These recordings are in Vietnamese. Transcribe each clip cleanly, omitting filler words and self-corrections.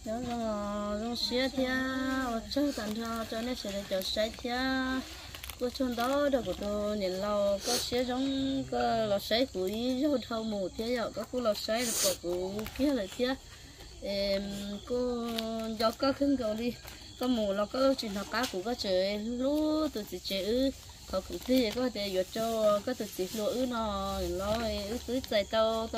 nhớ rồi xe thia ở chơi tận cho nên sẽ cho xe thia của chúng đó được của tôi nhìn lâu có xe giống có là xe của ý rồi thâu mù thia rồi có khu là xe được của kia là thia cô do có khưng cầu đi có mù là có chuyện học cá của có chơi lú từ từ chơi họ cũng thi có thể dựa cho có từ từ lúa nó cứ chạy tàu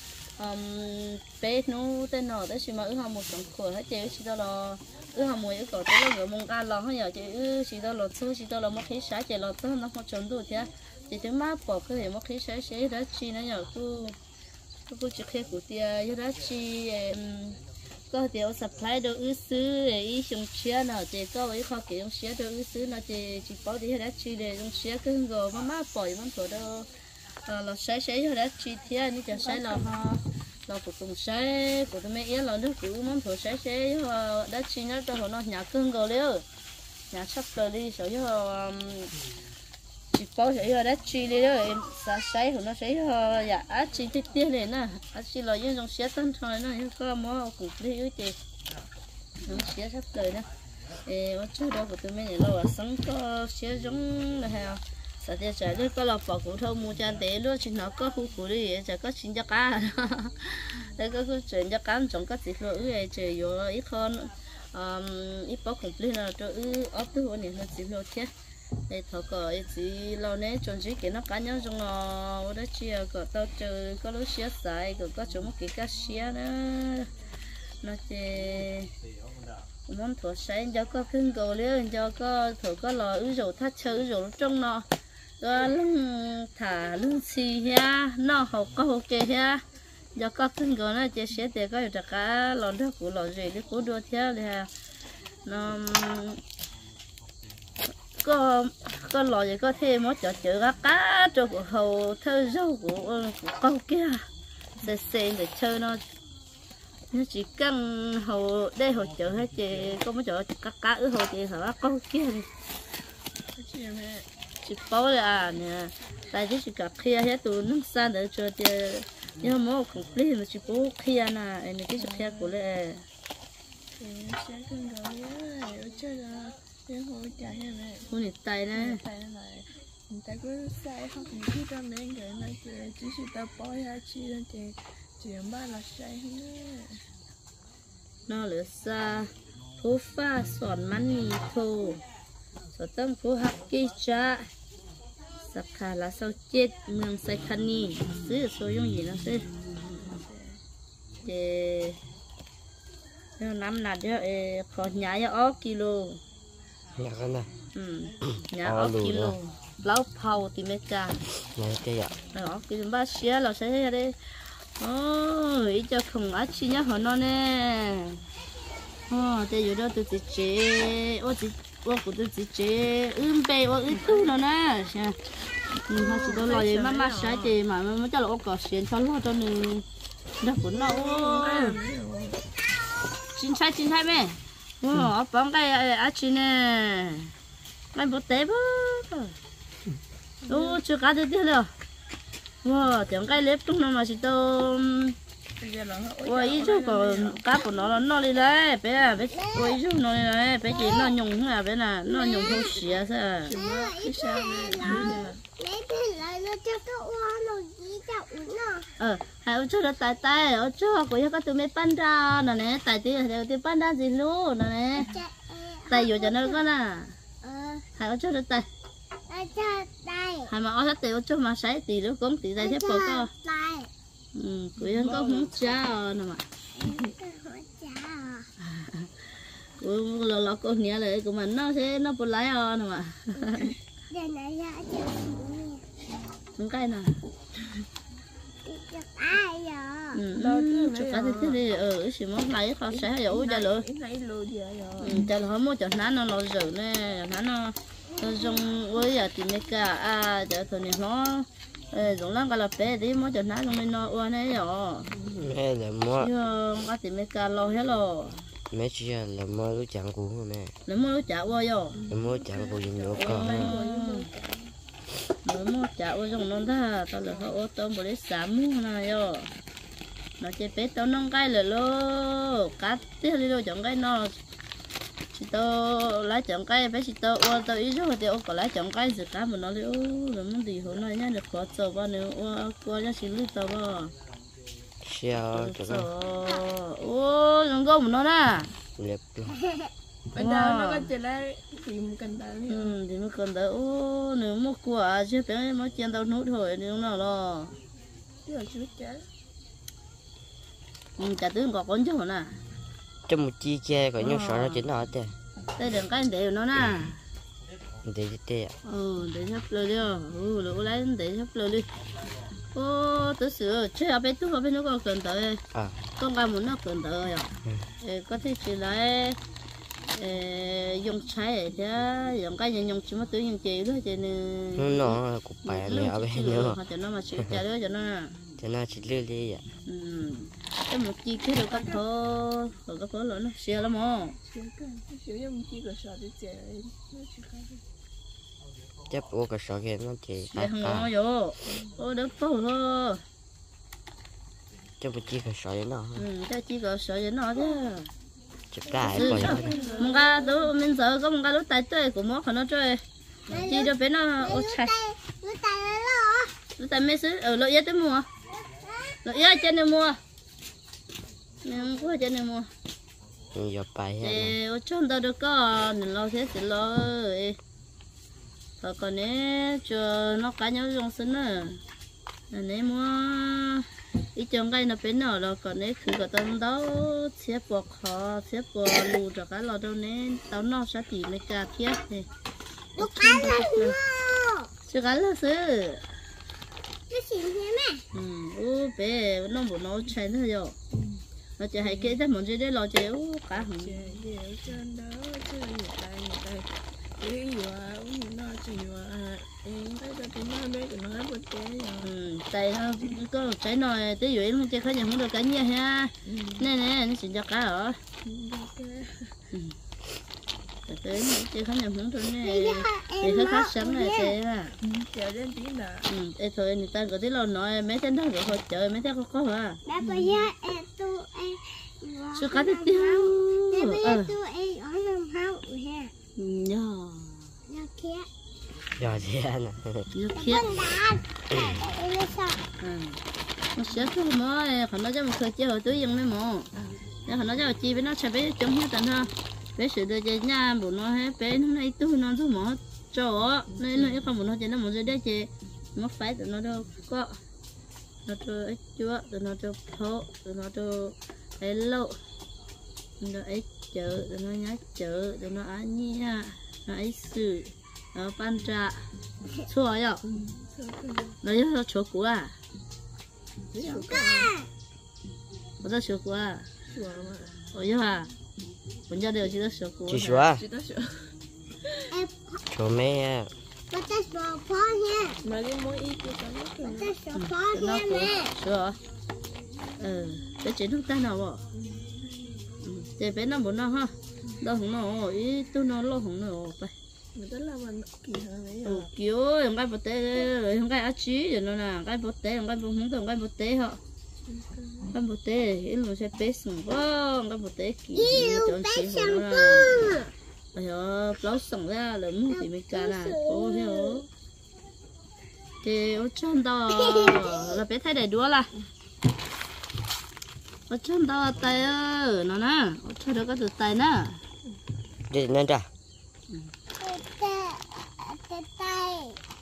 bé nó tên nó tới xí mà họ một tổng khổ hết chơi xí đó là họ mua cái cổ tới là mông ca lo hết giờ chơi xí đó là xí đó là mất khí sáng chơi là tới nó không trốn đủ thế chỉ tới má bỏ cái gì mất khí sáng xí đó chi nó giờ cứ chụp cái của tia đó chi có thể supply đồ ứ xứ ý dùng chia nào chỉ có với kho kiểu dùng chia đồ ứ xứ nó chỉ bảo đi hết chi để dùng chia cứ ngồi má bỏ mà thổi đâu là sấy hết chi thế như cho sấy là là của cùng sấy của tụi mẹ yếu là nước cứ món thổi sấy đã chi nó cho nó nhà cưng rồi đấy nhà sắp rồi đi sợ chứ chỉ bảo sấy hết chi đi đó sấy của nó sấy dạ chi tiết tiết này nè chi là những dòng sấy tân thôi nè có món cục đi với chị dòng sấy sắp rồi nè ở chỗ đó của tụi mẹ này là sống có sấy giống là heo sao thì trái nước có là bỏ cũng thâu mua chan té luôn chỉ nó có khu khu đi chả có chín cho cá đây có cái chuyện cho cá trồng các thịt lợn ấy chơi vô ít hơn ít bỏ khủng lên là cho ốp thứ hồ này là thịt lợn thế đây thọ cờ chỉ lâu nay trồng chỉ cái nó cá nhau trong nó đó chia cờ tao chơi có lúa xía xài có chỗ một cái cá xía nữa nó chơi món thổ sáng cho có khinh cầu liền cho có thổ có lò dầu thắt chơi dầu trong nó lưng thả lưng xì ha nó học có ok ha do có khinh cầu nó chơi sẽ để có được cả lò nước của lò gì để của đua theo là nó có lò gì có thêm một chỗ chữ cá cho của hầu thơ dâu của câu kia để xem để chơi nó chỉ cần hồ đây hồ chợ hết chị có mấy chỗ cá ứ hồ chị hả có kia đi chị bảo là nè tại chỉ cả kia hết tụi nước san để cho chị nhưng mà không biết mà chị bảo kia nè em cái chỗ kia của lệ sẽ cần gọi nhớ chơi là cái hồ chả hay này hồ nhiệt tay nè người ta cứ sai không thì cho mấy người nói chỉ ta bỏ ra chi lên chỉ ba là sai nữa nó lửa xa phú pha sòn mắn mì thô sọ tâm phú hắc kỳ cha sắp khá là sau chết mương say khăn nì xứ số dùng gì nó xứ để năm nào đó có nhái ở kilo nhà con này nhái ở kilo lâu phao thì mấy cha nhà cái ạ đó cái ba xía là sẽ thế đây ý cho không ăn chi nhá họ nó nè thế giờ đó tôi chỉ chế của tôi chỉ chế bê tu nó nè họ chỉ đâu lo gì mà sai thì mà cho là có tiền cho lo cho nên đó cũng nó chín sai mẹ bóng cái ăn chi nè mấy bữa té bơ chưa cá đượcទៀតrồi wow tiếng cái lép trong nó mà chỉ tao ôi ý chú còn cá của nó đi đấy bé ôi ý chú nó đi đấy bé chỉ nó nhung thôi bé là nó nhung không xỉa sao cái sao hai ông chú nó tay ông chú của nó có tụi mấy pan ra nè nè tay thì pan ra gì luôn nè nè tay vô cho nó có nè hai ông chú nó tay hai mà ở thế cho mà sấy thì nó cũng thì đây thế bộ có cuối nó có muốn cha nè mà lo con nhớ lại của mình nó sẽ nó bự lái nè mà không cái nè chụp cái thế đi chỉ muốn lấy khó sẽ hiểu cho lửa cho nó không muốn cho nó lo rửa nè nó dùng với giờ thì mấy cả giờ thôi nó dùng lắm cái là bé đi mới cho nó dùng mình nó uốn ấy rồi mẹ là mua cái thì mấy cả lo hết rồi mẹ chỉ là mua lúa chẳng của mẹ là mua lúa chả qua rồi mua chẳng của dùng nhiều con mua chả qua dùng nó ta tao là họ ô tô bữa đấy sắm mua này rồi nó chơi bé tao nông cái rồi lo cá tiếc đi rồi chọn cái nó chỉ tao lấy chọn cái bé chỉ tao ô tao ý rồi thì ô còn lấy chọn cái gì cá mà nó đi ô rồi muốn gì hôm nay nhá được khó chờ bao nhiêu ô qua nhá chỉ lưỡi tao bao Siao cho con ô nó có một nó nè liệp luôn. Bây giờ nó có chỉ là tìm cần tới thì mới cần tới ô nếu mua quả chứ bé mới chen tao nút thôi nếu nào lo chứ là chưa chết chả tướng có con chứ nè Trong một chi che có nhau sợ nó chính nó thế. đây đừng cái để nó nè Để thế ạ. để sắp lên đi lũ lấy để sắp lên đi ô tớ sửa chứ ở bên nó có cần tới con gà muốn nó cần tới rồi có thể chỉ lấy dùng trái để dùng cái gì dùng chỉ mà tự dùng chịu đó cho nên Nó cục bài này ở bên nữa. cho nó mà chịu trả đó cho nó Cho nó chỉ lưỡi đi ạ. cái một chi cái được các thô rồi các thô nó xia lắm không sử dụng chỉ có sợ để chạy nó chỉ có Chắc ô cái sọ kia nó chỉ xia không ngon vô ô được thô thôi Trong một chi cái sọ vậy nó. cái chi có sợ vậy nó chứ Chụp cái coi một cái đó mình giờ có một cái đó tay tươi của mốt nó chơi chi cho bé nó ô chạy lúc tay mấy xứ ở lội tới mua lội trên này mua nhưng có trên này mua Nhiều bài hết. thì ở trong đó được có nên lo thế thì lo thôi còn nếu cho nó cá nhau dùng xin nữa nếu mua ý chồng cái nó bên nào rồi còn nếu cứ có tao đó xếp bọc họ xếp bọc lù cho cái lò đâu nên tao nó sẽ tìm mấy cà phê thì Lúc ăn là chứ cái là sự cái gì thế mẹ? ô bé nó muốn nó chạy nữa rồi nó chỉ hay kể ra một chuyện đấy lo chơi ô cá hồng chạy ở trên đó chứ người ta cái nó chỉ em thấy cho tụi nó biết tụi nó bớt chế tại có cái nồi tí dụ em không chơi khó nhận không được cái nha ha nè nè nó xin cho cá hả tới chơi khó nhận không được nè thì hơi khác sẵn này thế à chờ đến tí nào ê thôi người ta có tí lâu nói mấy tên đó rồi chờ mấy tên có hả Đã bây giờ em tụi em sao cá tiếp tiêu Đã bây giờ tụi em ở nằm hậu ha nhờ Nó kia Giờ thế anh. nhờ kia Con đá Em mới sợ nó sẽ cứ mỏ còn nó cho một thời chơi hồi túi dân mấy mỏ nếu còn nó cho chi với nó sẽ bé chống hết tận ha bé sửa được chơi nha bố nó hết bé nó này túi nó giúp mỏ chỗ nên nó không muốn nó chơi nó muốn chơi đấy chơi nó phải tụi nó đâu có nó cho ít chúa tụi nó cho thô tụi nó cho ấy lộ nó ấy chợ tụi nó nhá chợ tụi nó ăn nha nó ấy xử nó ban trà xua rồi nó cho chỗ cũ à我在学过啊，我一会儿，人家都有去在学过。 Chị xóa à? chỉ có sợ Em Chỗ mẹ à. Có chắc sổ phó nha mà đi mua ít cho nó Có chắc sổ phó nha Nó mẹ sure. Để chị không tay nào bỏ. Chị bé nó muốn nó ha, đâu không nó, ý tôi nó lo không nó phải. người ta làm mình kỳ hơn đấy Kiểu không cái bột tê, không cái áo chí rồi nó là cái bột tê, không cái bột không được cái bột tê họ. Cái bột tê, ý là sẽ bé sừng quá, cái bột tê kỳ. Yêu bé sẵn con Bây giờ nó sẵn ra là muốn thì mình cả là cô hiểu thì ở trong đó là bé thay đầy đũa là ở trong đó tay ơi nó nè ở trong đó có từ tay nè Đi nên ra. Tay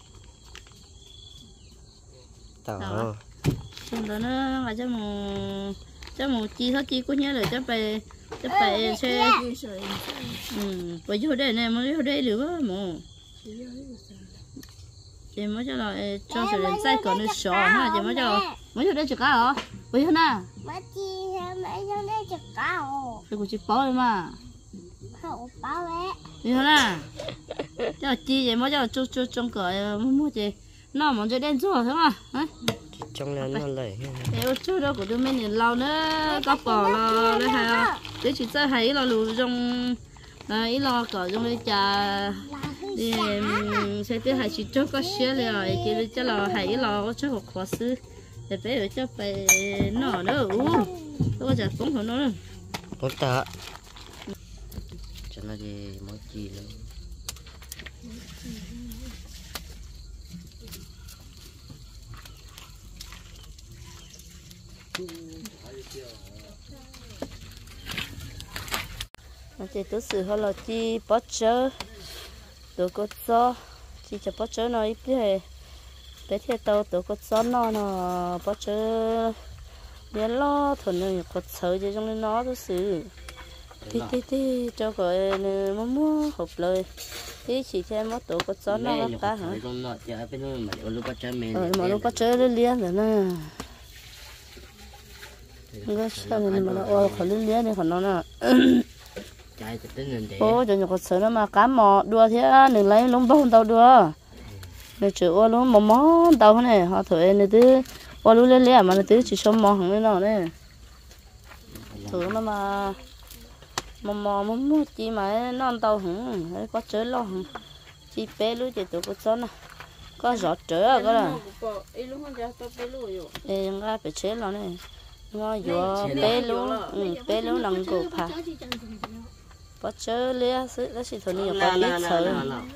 Tao. trong đó nó là cho một chi hết chi cũng nhớ rồi cho phải xe đi sợ bây giờ đây này mới vô đây được mà chỉ có cái sợ chị mới cho là cho sự lên tay còn nó sọ ha chị mới vô đây chụp cá hả bây giờ nè Bà chi mẹ trong đây chụp cao cái của chị bỏ đi mà Hậu báo bé bây giờ nè cho chi vậy mới cho chú trong cửa mua chị nó muốn chơi đen rồi đúng không hả Trong lên nó lấy. để chú đâu của tụi mình thì lâu nữa có bỏ là đấy ha để chị sẽ thấy là lù trong ý lo cỏ trong đây trà thì sẽ tới hai chị cho có xe rồi chị cho là hay lo cho một khóa sư để bé cho phải nọ nữa tôi chả cũng không nữa Tốt ta. Cho nó đi mỗi chi nữa. chị tôi xử họ là chi bắt chớ tôi có cho chị cho bắt chớ nó ít thế bé thế tao tôi có cho nó bắt chớ để lo thôi nên có sợ gì trong nó tôi xử tí cho gọi mua hộp lời tí chỉ thêm mất tôi có cho nó cả hả mà lúc bắt chớ liên rồi nè cái sao này mà nó khỏi liên này khỏi nó nè ô cho nhục sợ nó mà cá mò đua thế đừng lấy lúng bông tàu đua này chịu ô lúng mò tàu này họ thổi này tứ ô lúng lên lẹ mà này tứ chỉ cho mò hàng lên nào này thử nó mà mò muốn chi mà non tàu hứng đấy có chớ lo chi bé lú chỉ tụi có chó nè có giọt chớ cái là ra phải chế lo này nó vừa bé lú nằm cổ phà bắt chớ lia sự đó chỉ thôi nhiều có biết sợ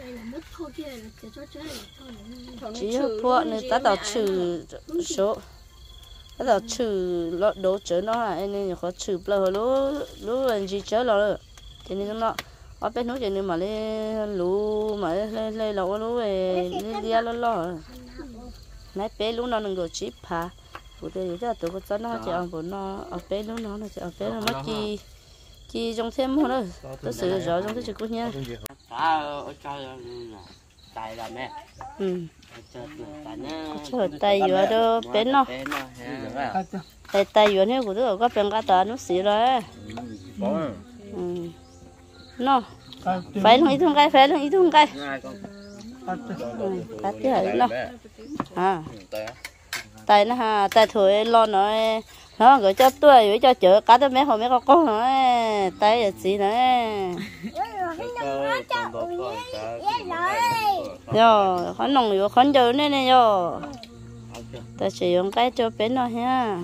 chỉ phụ người ta đào trừ số ta đào trừ lọ đồ chớ nó là anh nên có trừ bờ lú làm gì chớ rồi cho nên nó ở bênนู้นcho nên mà lên lú mà lên lọ lú về lia lo nãy bé lú nó đừng có chip phá phụ tôi giờ tôi có cho nó chỉ ăn bữa nó ở bé lú nó chỉ ở bé nó mất chi trong thêm hơn nữa tôi xử rõ trong cái chuyện của nha tay là mẹ cho tay vừa đó bên nó tay vừa này của tôi có bên cá tờ nó xì rồi nó phải không ít thùng cây phải không ít thùng cây cá tía nó tay nó ha tay thổi lo nó gửi cho tôi gửi cho chợ cá tới mấy hồi mấy con nữa tay là gì nữa rồi khó nồng rồi khó chơi nên này rồi ta sử dụng cái cho bé nó ha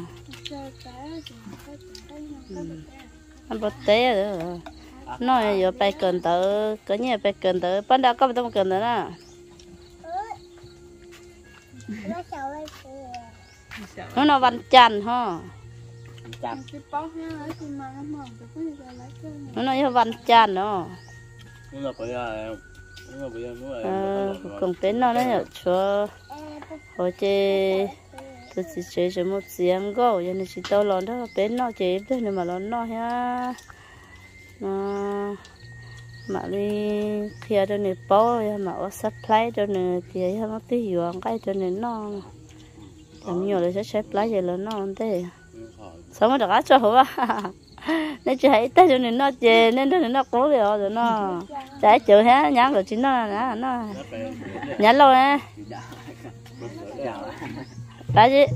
ăn bột té rồi nó giờ bay cần tới có nhiều bay cần tới ban đầu có một tông cần nữa nè nó văn chăn ha nó như văn chăn đó cùng tên nó đấy cho hồi chơi tôi chỉ chơi cho một xiêm gỗ cho nên chỉ tao lon đó bên nó chơi thế nên mà nó ha mà đi kia cho nên bó mà ở supply cho nên kia nó tí hiểu cái cho nên nó làm nhiều là sẽ supply vậy là nó thế sao mà được á cho hả nên chị hãy tới cho nên nó chê nên nó cố rồi nó trái chịu hết nhắn rồi chính nó nhắn lâu nè tại gì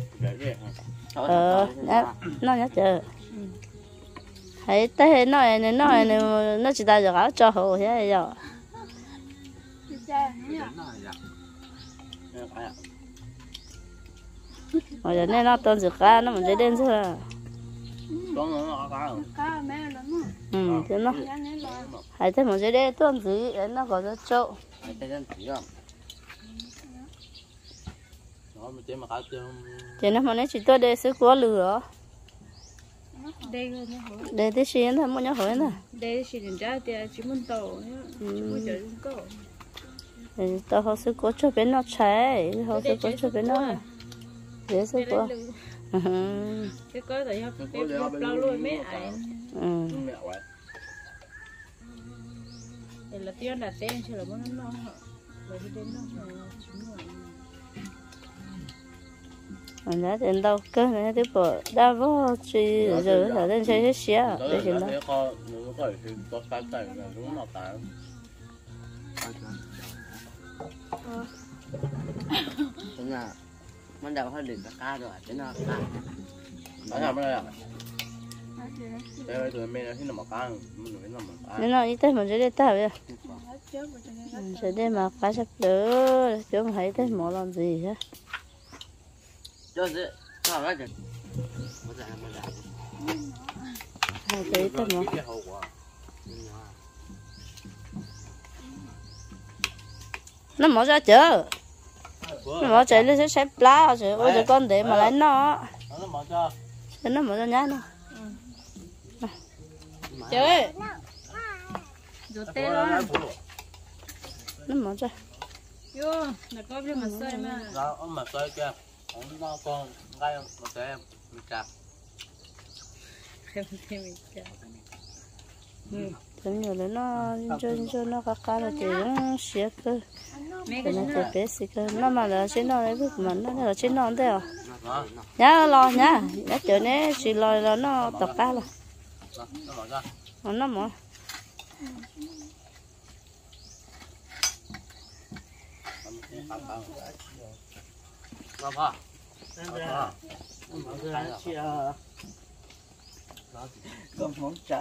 nó nhắn chờ hãy tới nó chỉ ta được á cho hổ thế rồi rồi nên nó tôn được cá nó mình dễ đến thôi thế nó hãy thấy một cái đấy tôn gì nó có rất trâu thế nó mà nói chỉ tôi đây sẽ có lửa đây thì xin thôi muốn nhớ hỏi nè đây chỉ đến ra thì chỉ muốn tàu chỉ muốn chơi câu tao họ sẽ có cho bên nó cháy họ sẽ có cho bên nó dễ sẽ có cái có tại họ cái bao luôn mấy ai là tiếng là tên chứ là bọn nó bởi vì tên nó mình đã đến đâu cơ này tiếp bộ đã vô chi rồi ở đây chơi hết xía để chuyện đó mình đâu có được cá rồi chứ nó cá nó làm cái này đây tụi mình là mà cá mình phải làm cá nên nó như thế mình sẽ đi tao vậy sẽ đi mà cá sắp đỡ chứ không thấy thế mỏ làm gì hết sao đó được một dạ hai tí thôi mà cái hậu quả nó mở ra chưa nó mở chạy nó sẽ xếp lá rồi ôi trời con để mà lấy nó nó mở cho nó mở ra nhá nó chơi rồi tê luôn nó mở ra vô là có biết mà sơi mà đó ông mà chơi kia ông nó con ngay một cái em mình chặt giống như là nó cho nó cá là chỉ nó xé cơ cái nó chỉ bé xí cơ nó mà là trên nó đấy bước mà nó là trên nó đấy à nhá lo nhá nhá chỗ này chỉ lo là nó tập cá là nó mở ra nó mở nó phá con muốn trả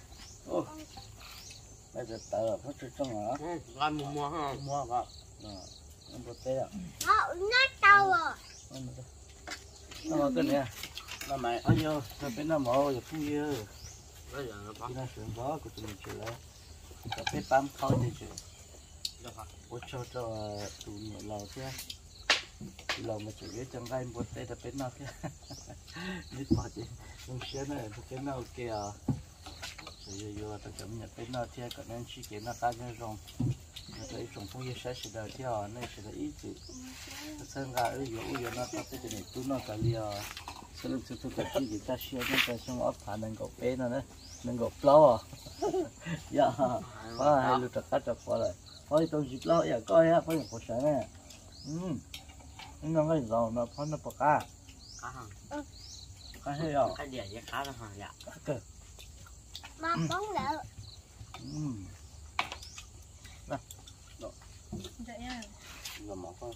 bây giờ tờ nó chưa xong hả ăn mua ha mua vào nó bột tê à nó tao rồi. nó mở cái này nó mày ở vô nó bên nó mở rồi phu yêu bây giờ nó phá nó sườn gió của tụi mình chịu đấy nó biết bám khói thì chịu bố cho tụi mình lầu kia lầu mà chịu cái chân gai bột tê là bên nó kia biết bỏ chứ không xé này bên nó kia rồi vô ta chấm nhận bên nó kia còn nên chỉ cái nó cá nhân rong nó thấy trồng phong yêu sẽ đời theo này sẽ là ít chữ sơn gà ở vô nó ta cái này tụi nó cả lia sẽ lúc thứ cái gì thì ta xé nó ta xong ấp phản nên gọc bé nó đấy nên gọc plau à dạ hai lúc ta cắt qua lại thôi tôi dịp lâu ya coi á phải một sáng này nó cái dầu nó phải nó bạc cá cá hay à cái gì vậy cá nó hả dạ Mà bóng lỡ. nó mở con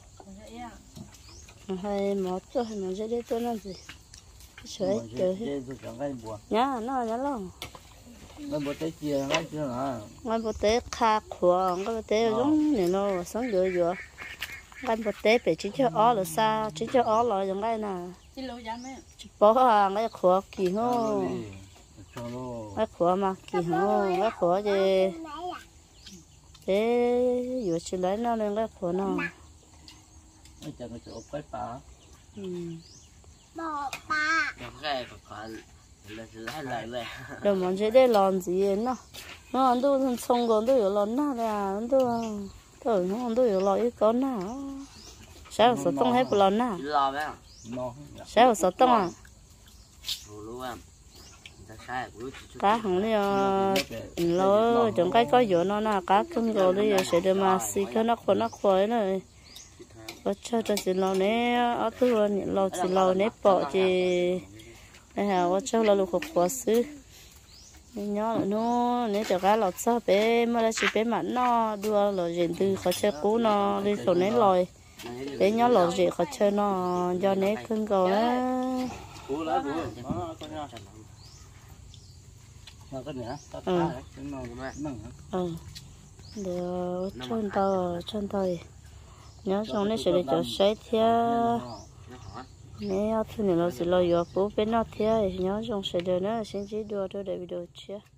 hay mở cho hay nó dễ đi tôi làm gì sấy chơi nhá nó nhá luôn nó bột tê chia ngay chưa hả ngay bột té khá khoa ngay bột té giống như nó sống dừa dừa ngay bột té phải chỉ cho ó là xa chỉ cho ó là giống ngay nè chỉ lâu giá mấy chỉ bỏ ngay khoa kỳ hô ngay khoa mà kỳ hô ngay khoa gì thế vừa chỉ lấy nó lên ngay khoa nó nó chẳng có chỗ quét phá Bò bà. nó cái phải là lại rồi mà chỉ để làm gì nó ăn tôi xong còn tôi có làm nào là tôi nó ăn tôi có làm ít con nào sao sợ tông hết một nào lo bé sao sợ tông à luôn em cá hàng này lo chúng cái có dừa nó là cá cưng rồi bây giờ sẽ được mà xì cho nó khỏe này có cho chỉ lo nè ở tôi lo chỉ lo nè bỏ chỉ này là có cho lo lục khỏe xứ nhớ là nó nếu cho cá lọt sao bé mà là chỉ bé mặn nó đua lọt diện từ khó chơi cũ nó đi sổ nén lòi bé nhớ lọt diện khó chơi nó do nén cưng cầu á nó cái này được chân tao nhớ xong nó sẽ để cho sấy theo nếu thứ này nó sẽ lo vô bố bên nó theo nhớ xong sẽ được nó xin chỉ đua thôi để video chia